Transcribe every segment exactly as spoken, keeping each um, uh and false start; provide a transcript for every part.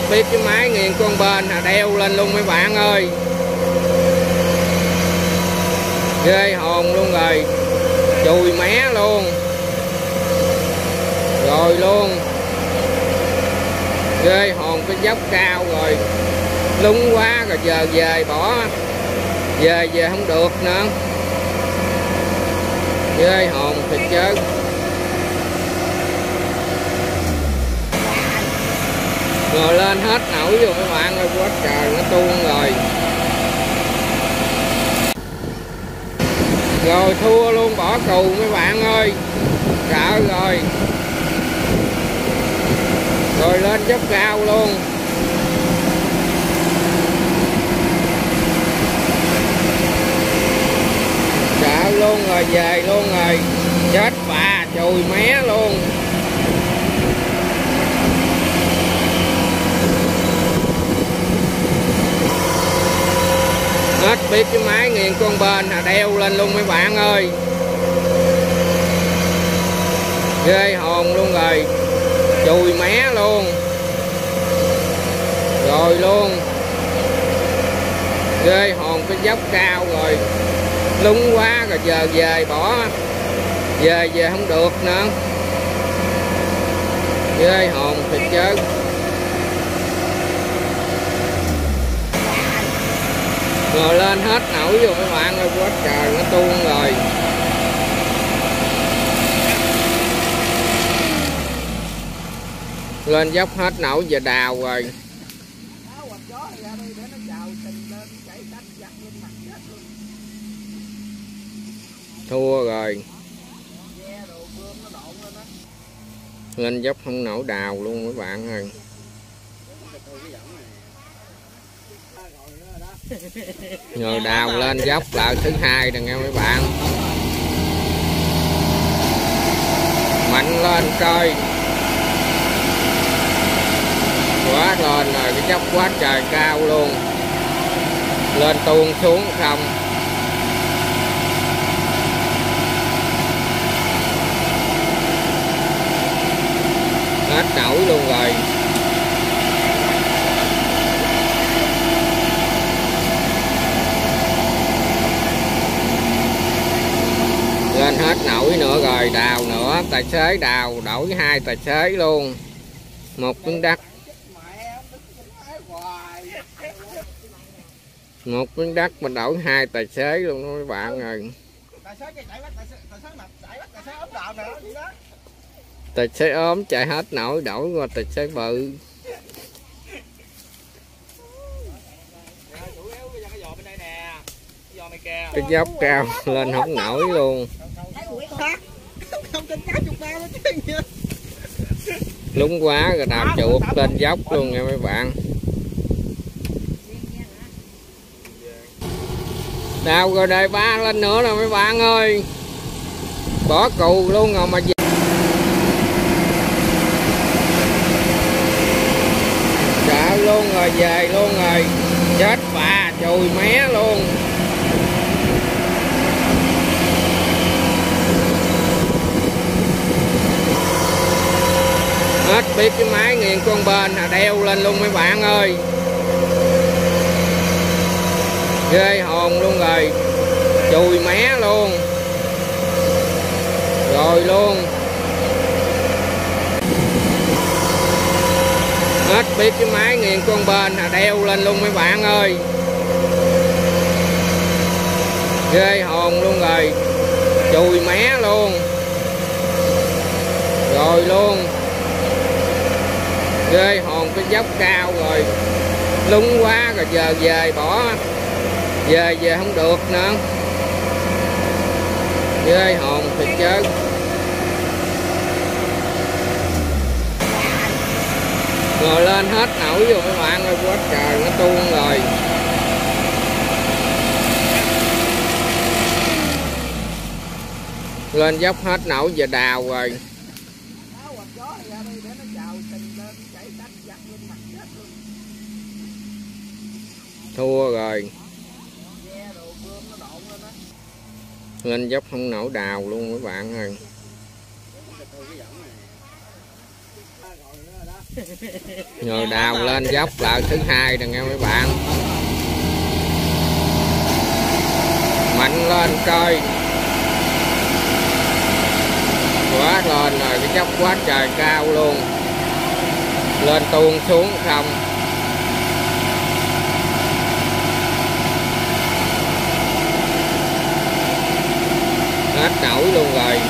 biết cái máy nghiêng con bên đeo lên luôn mấy bạn ơi, ghê hồn luôn rồi, chùi mé luôn rồi luôn, ghê hồn cái dốc cao rồi, lúng quá rồi, giờ về bỏ về về không được nữa, ghê hồn thiệt chứ. Rồi lên hết nổi rồi mấy bạn ơi, quá trời nó tuôn rồi. Rồi thua luôn, bỏ cù mấy bạn ơi, sợ rồi. Rồi lên dốc cao luôn. Sợ luôn rồi, về luôn rồi, chết bà, chùi mé luôn. Hết biết cái máy nghiêng con bên đeo lên luôn mấy bạn ơi, ghê hồn luôn rồi, chùi mé luôn rồi luôn, ghê hồn cái dốc cao rồi, lúng quá rồi, giờ về bỏ về về không được nữa, ghê hồn thiệt chứ. Rồi lên hết nổi rồi mấy bạn ơi, quá trời nó tuôn rồi. Lên dốc hết nổi giờ đào rồi. Thua rồi. Lên dốc không nổi đào luôn mấy bạn ơi. Rồi đào lên dốc lại thứ hai nè nghe mấy bạn, mạnh lên coi, quá lên rồi, cái dốc quá trời cao luôn, lên tuôn xuống không, hết nổi luôn rồi. Lên hết nổi nữa rồi, đào nữa, tài xế đào đổi hai tài xế luôn, một miếng đất, một miếng đất mà đổi hai tài xế luôn đó mấy bạn ơi. Tài xế ốm chạy hết nổi, đổi qua tài xế bự. Cái dốc cao lên không nổi luôn, lúng quá rồi, đào chuột lên dốc luôn nha mấy bạn. Đào rồi đề ba lên nữa nè mấy bạn ơi, bỏ cù luôn rồi mà về. Sợ luôn rồi, về luôn rồi, chết bà, chùi mé luôn. Hết biết cái máy nghiêng con bên đeo lên luôn mấy bạn ơi, ghê hồn luôn rồi, chùi mé luôn rồi luôn. Hết biết cái máy nghiêng con bên đeo lên luôn mấy bạn ơi, ghê hồn luôn rồi, chùi mé luôn rồi luôn, ghê hồn cái dốc cao rồi, lúng quá rồi, giờ về bỏ về về không được nữa, ghê hồn thiệt chứ. Rồi lên hết nổi rồi mấy bạn ơi, quá trời nó tuôn rồi. Lên dốc hết nổi giờ đào rồi. Thua rồi. Lên dốc không nổi đào luôn mấy bạn ơi. Rồi đào lên dốc lại thứ hai nè nghe mấy bạn. Mạnh lên coi. Quá lên rồi, cái dốc quá trời cao luôn. Lên tuôn xuống không. Hết nổi luôn rồi.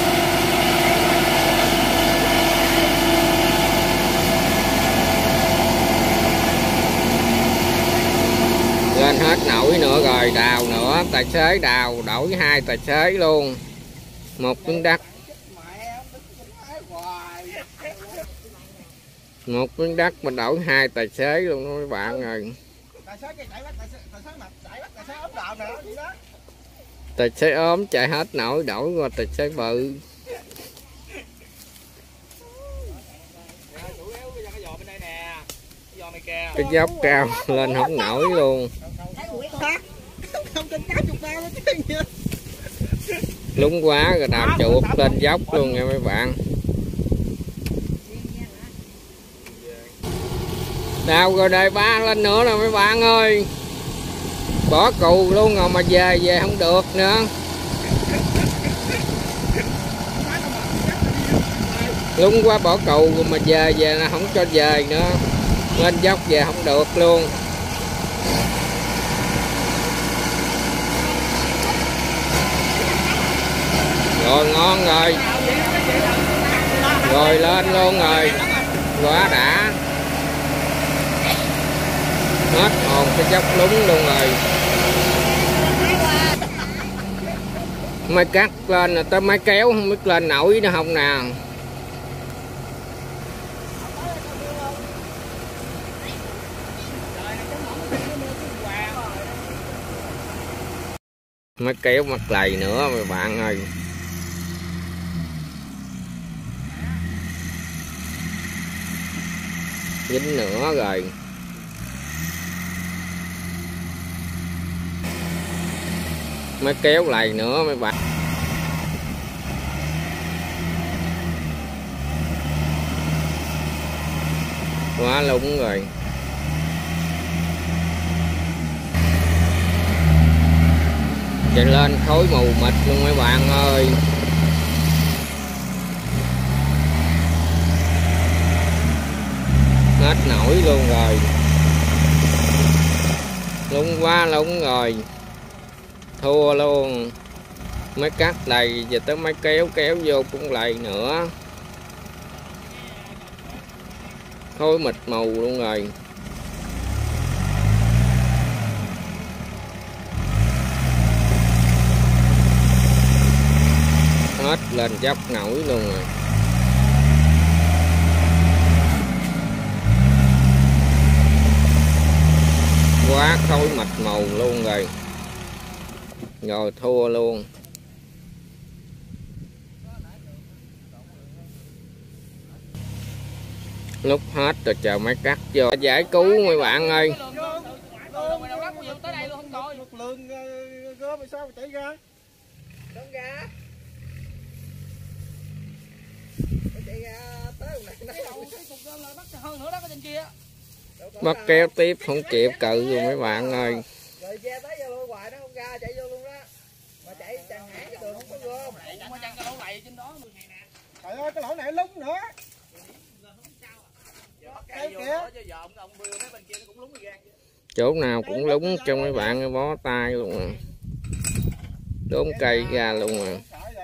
Lên hết nổi nữa rồi, đào nữa, tài xế đào, đổi hai tài xế luôn. Một miếng đất. Một miếng đất mình đổi hai tài xế luôn đó mấy bạn ơi. Tài xế ốm chạy hết nổi, đổi qua tài xế bự. Cái dốc cao lên không nổi luôn. Lúng quá rồi đạp chuột lên dốc luôn nha mấy bạn. Đào rồi đời ba lên nữa rồi mấy bạn ơi. Bỏ cù luôn rồi mà về về không được nữa. Lúng quá bỏ cù rồi mà về về là không cho về nữa. Lên dốc về không được luôn. Rồi ngon rồi. Rồi lên luôn rồi. Quá đã. Hết hồn cái dốc lúng luôn rồi. Mới cắt lên rồi tới máy kéo không biết lên nổi nữa không nào. Máy kéo mặt lầy nữa mấy bạn ơi. Dính nữa rồi. Mới kéo lầy nữa mấy bạn. Quá lúng rồi. Chạy lên khối mù mịt luôn mấy bạn ơi. Hết nổi luôn rồi. Lúng quá lúng rồi. Thua luôn. Mới cắt lầy giờ tới máy kéo kéo vô cũng lầy nữa. Khối mịt mù luôn rồi. Hết lên dốc nổi luôn rồi. Quá khối mịt mù luôn rồi. Rồi thua luôn. Lúc hết rồi chờ máy cắt vô giải cứu mấy bạn ơi. Bắt kéo tiếp không kịp cự rồi mấy bạn ơi. Rồi che tới vô lôi hoài nó không ra, chạy vô luôn đó. Mà chạy chẳng hãng cái đường không có gom. Mà chăng cái lỗ lầy trên đó mười ngày nè. Trời ơi cái lỗ này lúng nữa. Chỗ nào cũng lúng cho mấy bạn bó tay luôn à. Đốn cây ra luôn à.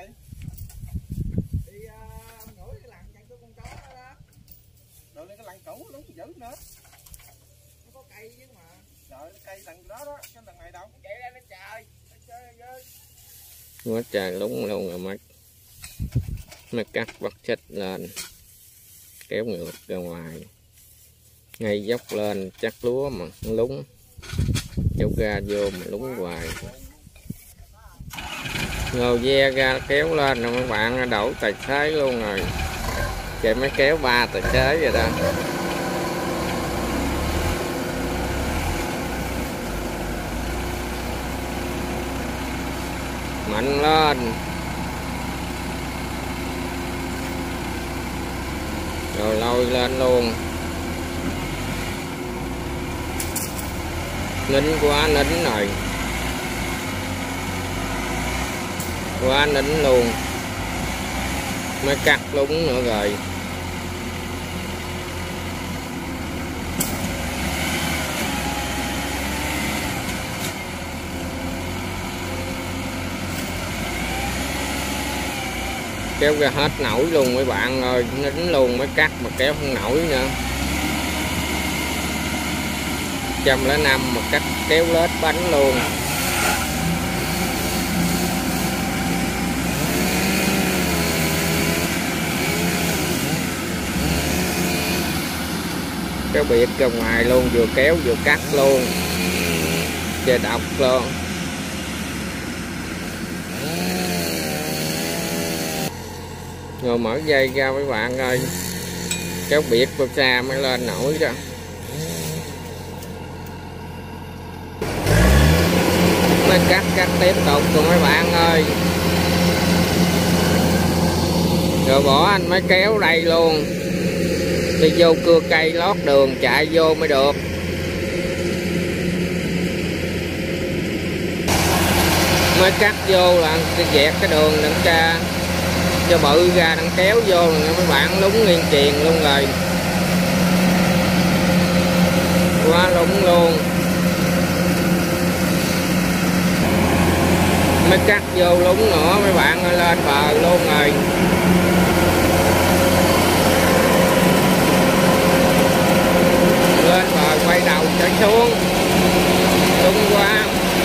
Quá trời lúng luôn rồi mắt. Mới cắt bắt chết lên. Kéo ngược ra ngoài. Ngay dốc lên chắc lúa mà lúng. Kéo ra vô mà lúng hoài. Ngồi ve ra kéo lên rồi mấy bạn đổ tài xế luôn rồi. Chạy mới kéo ba tài xế rồi đó. Mạnh lên. rồi lôi lên luôn. Nín quá nín rồi, quá nín luôn, mới cắt lúng nữa rồi. Kéo ra hết nổi luôn mấy bạn ơi, nín luôn mới cắt mà kéo không nổi nữa. một trăm lẻ năm mà cắt kéo lết bánh luôn. Kéo biệt ra ngoài luôn, vừa kéo vừa cắt luôn, trời độc luôn. Rồi mở dây ra mấy bạn ơi, kéo biệt vào xa mới lên nổi đó. Mới cắt cắt tiếp tục rồi mấy bạn ơi. Rồi bỏ anh mới kéo đây luôn, đi vô cưa cây lót đường chạy vô mới được. Mới cắt vô là dẹt cái đường đặng cha cho bự ra, đặng kéo vô là mấy bạn lúng nguyên triền luôn rồi, quá lúng luôn. Mới cắt vô lúng nữa mấy bạn ơi, lên bờ luôn rồi. Lên bờ quay đầu chạy xuống, lúng quá,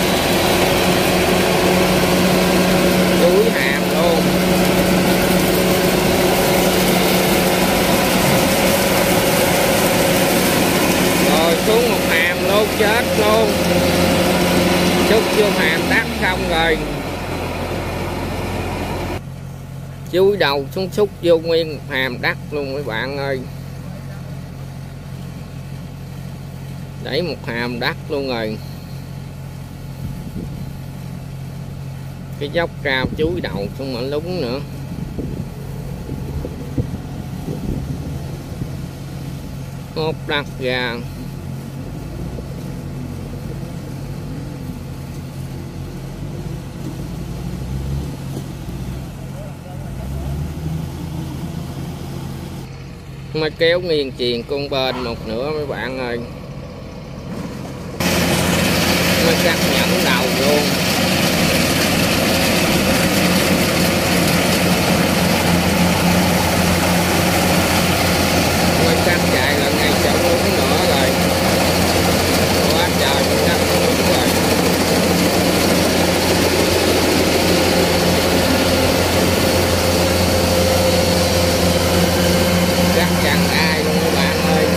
đuối hàm luôn. Rồi xuống một hàm luôn, chết luôn, xúc vô hàm đắt xong rồi, chúi đầu xuống xúc vô nguyên hàm đắt luôn mấy bạn ơi. Đẩy một hàm đắt luôn rồi. Cái dốc cao chúi đầu xuống mà lúng nữa. Hốt đắt ra. Mới kéo nghiêng chuyền con bên một nữa mấy bạn ơi. Mới cắt nhẫn đầu luôn. Mới cắt chạy là ngay chỗ lúng nữa rồi. Quá trời mới cắt lúng rồi. Cắt chẳng ai luôn các bạn ơi.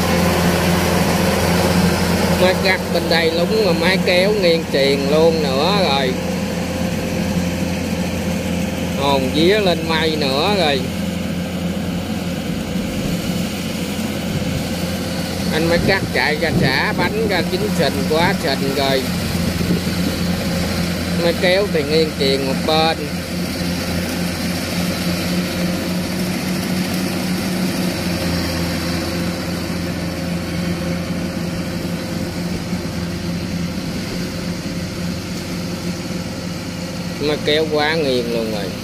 Mới cắt bên đây lúng mà máy kéo nghiêng triền luôn nữa rồi. Hồn vía lên mây nữa rồi. Anh mới cắt chạy ra xả bánh ra chín sình, quá sình rồi. Mới kéo thì nghiêng triền một bên. Mà kéo quá nghiêng luôn rồi.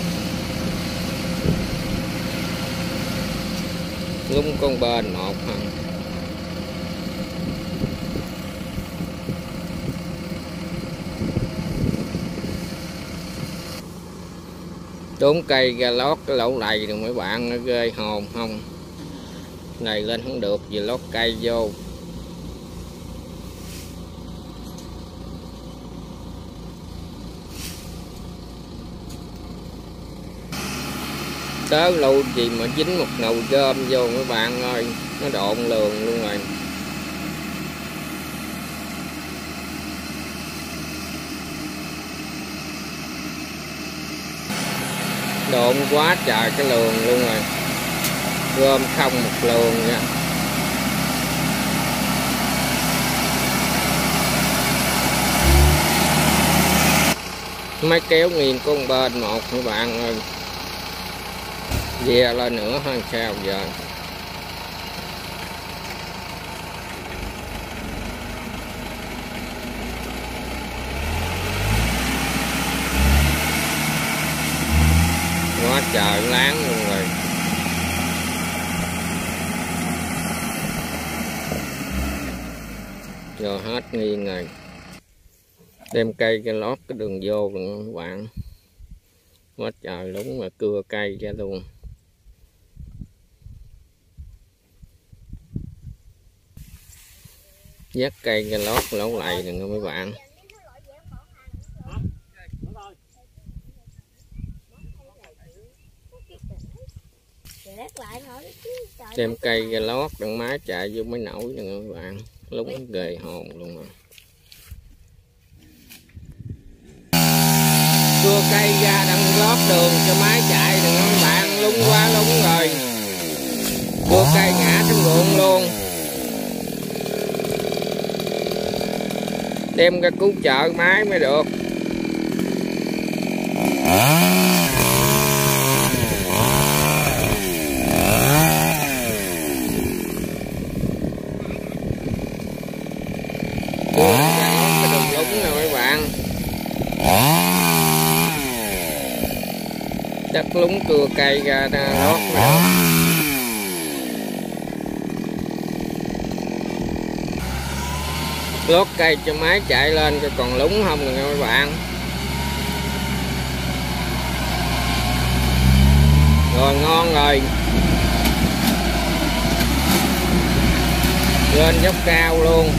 Lúng con bên một hả. Đốn cây ra lót cái lỗ này rồi mấy bạn, nó ghê hồn không. Này lên không được vì lót cây vô. Tớ lâu gì mà dính một nồi gom vô mấy bạn ơi, nó độn lường luôn rồi. Độn quá trời cái lường luôn rồi. Gom không một lường nha. Máy kéo nghiêng con bên một mấy bạn ơi. Về lên nữa hay sao giờ. quá trời láng luôn rồi. Rồi hết nghiêng rồi. Đem cây cái lót cái đường vô luôn các bạn. Quá trời lúng mà cưa cây ra luôn. Dắt cây cái lót lỗ lầy nè mấy bạn. Đem cây cái lót đằng má chạy vô mới nổi nè các bạn. Lúng ghê hồn luôn rồi. Cưa cây ra đằng lót đường cho máy chạy đừng các bạn, lúng quá lúng rồi. Cưa cây ngã xuống ruộng luôn. Đem ra cứu trợ máy mới được. Cưa ra cái đường lúng nè mấy bạn. Đất lúng cưa cây ra lót mới được. Lót cây cho máy chạy lên cho còn lúng không nè các bạn. Rồi ngon rồi. Lên dốc cao luôn.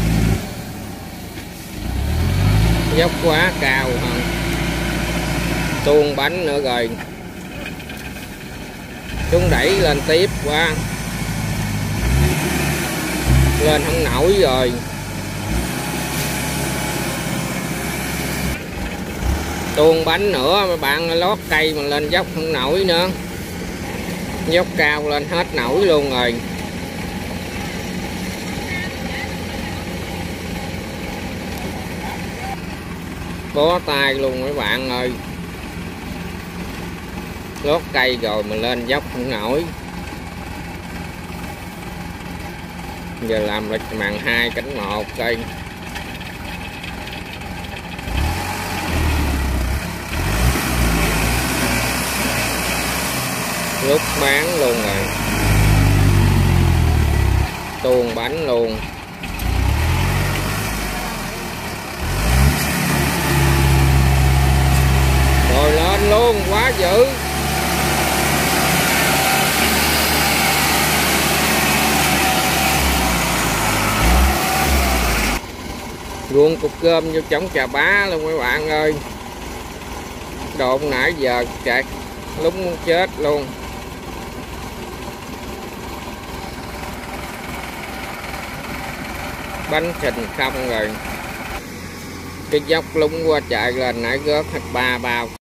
Dốc quá cao hả? Tuôn bánh nữa rồi. Chúng đẩy lên tiếp quá. Lên không nổi rồi. Tuôn bánh nữa mà bạn lót cây mà lên dốc không nổi nữa. Dốc cao lên hết nổi luôn rồi. Bó tay luôn mấy bạn ơi. Lót cây rồi mà lên dốc không nổi. Giờ làm lịch màn hai cánh một cây. Lúc bán luôn rồi. Tuôn bánh luôn. Rồi lên luôn, quá dữ. Ruộng cục cơm vô trống trà bá luôn mấy bạn ơi. Độn nãy giờ chạy lúng muốn chết luôn. Bánh xình không rồi. Cái dốc lúng qua chạy lên nãy gớt hết ba bao.